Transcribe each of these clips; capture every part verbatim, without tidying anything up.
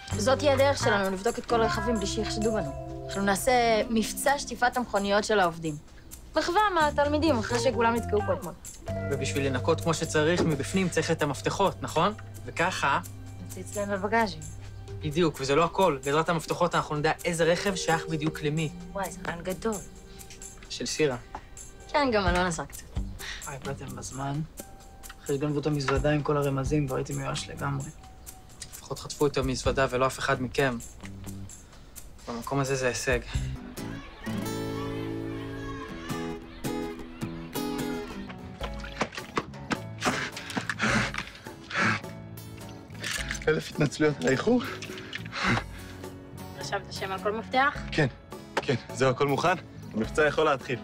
וזאת תהיה הדרך שלנו לבדוק את כל הרכבים בלי שיחשדו בנו. אנחנו נעשה מבצע שטיפת המכוניות של העובדים. מחווה מהתלמידים, אחרי שכולם נתקעו פה אתמול. ובשביל לנקות כמו שצריך, מבפנים צריך את המפתחות, נכון? וככה... נציץ להם בבגאז'ים. בדיוק, וזה לא הכל. בעזרת המפתחות אנחנו נדע איזה רכב שייך בדיוק למי. וואי, זה רעיון גדול. של שירה. כן, גם אלון עשה קצת. וואי, באתם בזמן. אחרי שגנבו את המזוודה עם כל הרמזים, והייתי מיואש לגמרי. לפחות חטפו את המזוודה ולא אף אחד מכם. במקום הזה זה הישג. אלף התנצלויות על האיחור. רשמת שם על כל מפתח? כן, כן. זהו, הכל מוכן? המבצע יכול להתחיל.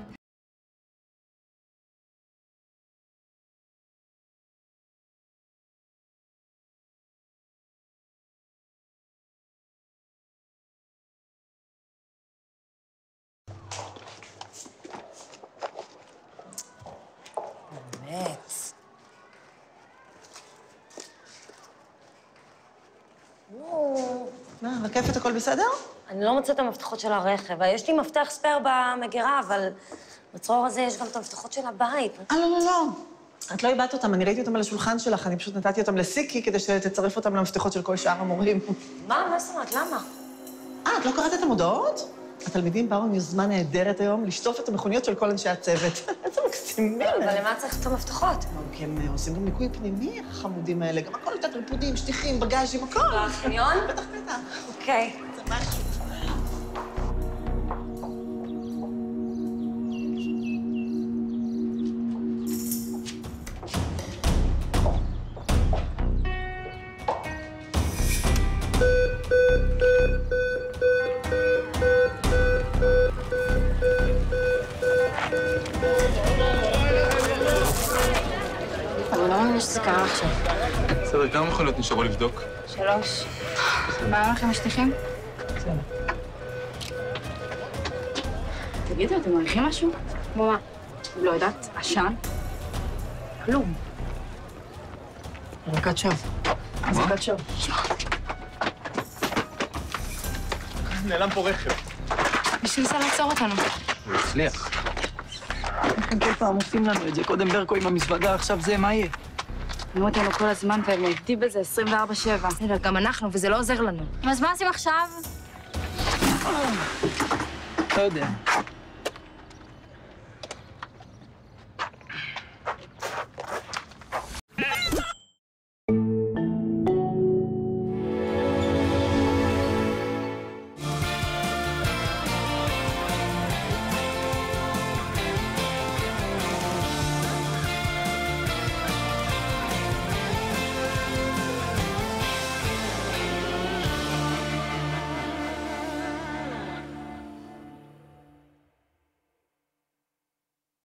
באמת. מה, רקפת, הכל בסדר? אני לא מוצאת את המפתחות של הרכב. יש לי מפתח ספייר במגירה, אבל בצרור הזה יש גם את המפתחות של הבית. אה, לא, לא, לא. את לא איבדת אותם, אני ראיתי אותם על השולחן שלך, אני פשוט נתתי אותם לסיקי כדי שתצרף אותם למפתחות של כל שאר המורים. מה? מה זאת אומרת? למה? אה, את לא קראת את המודעות? התלמידים באו עם יוזמה נהדרת היום לשטוף את המכוניות של כל אנשי הצוות. איזה מקסימים. אבל למה צריך את המפתחות? כי הם עושים גם ניקוי פנימי, החמודים האלה. גם הכל יותר ריקודים, שטיחים, בגאז'ים, הכל. בחניון? בטח, בטח. אוקיי. זה משהו. אני לא מאמין שזה קרה עכשיו. בסדר, כמה מכוניות נשארו לבדוק? שלוש. מה לכם משטיחים? בסדר. תגידו, אתם מריחים משהו? כמו מה? לא יודעת, עשן? כלום. רקת שווא. אז רקת שווא. נעלם פה רכב. מישהו ניסה לעצור אותנו. הוא הצליח. איך הם כל פעם עושים לנו את זה? קודם ברקו עם המזוודה, עכשיו זה, מה יהיה? תנו אותנו כל הזמן והם עובדים בזה עשרים וארבע שבע. בסדר, גם אנחנו, וזה לא עוזר לנו. אז מה עושים עכשיו? לא יודע.